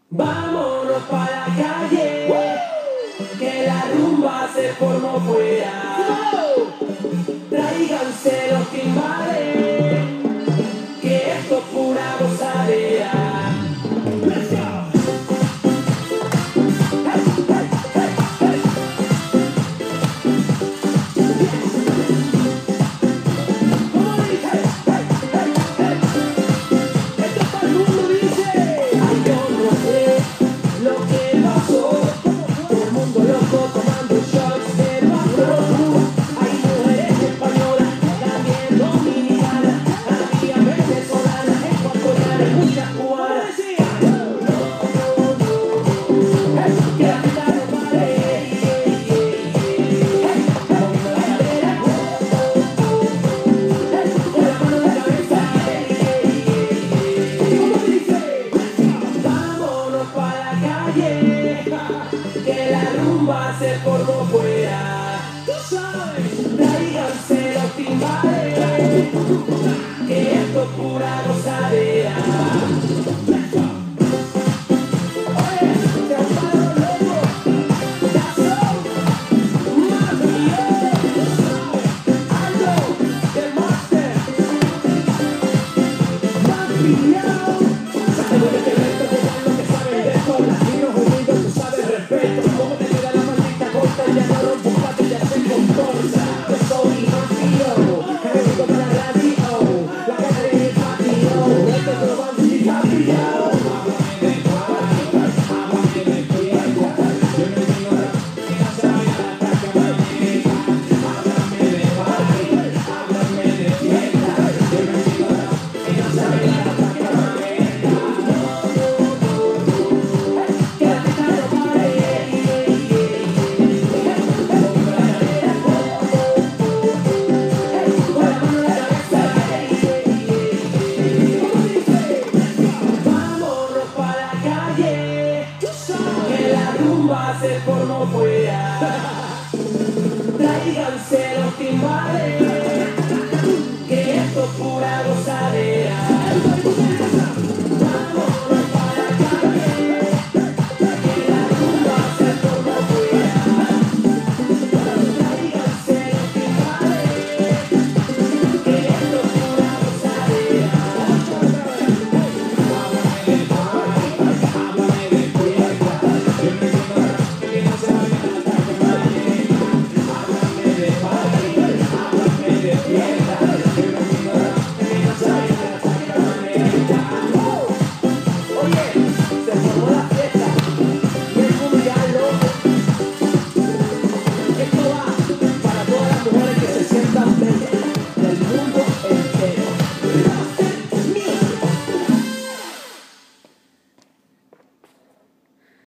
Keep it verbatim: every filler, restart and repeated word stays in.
Vámonos pa' la calle, que la rumba se formó fuera. Tráiganse los timbales, que esto es pura gozadera. Que la rumba se formó fuera. Tú sabes, tráiganse los timbales, que esto es pura gozadera. Oye, se han parado locos. Ya son Mafia, Aldo, The Master, Mafia. Se mueve que resto de lo que saben de esto. Latinos unidos, tú sabes, respeto. Como te queda la maldita corta, ya no lo buscas, ya se comporta. Yo soy Mafia, que vengo para la radio, la cara de mi patio. Esto es lo más Mafia. Se formó fuera. Tráiganse los timbales, que esto es pura gozadera. Vámonos para la calle, que la rumba se formó fuera. Tráiganse los timbales, que esto es pura gozadera. Oye, se formó la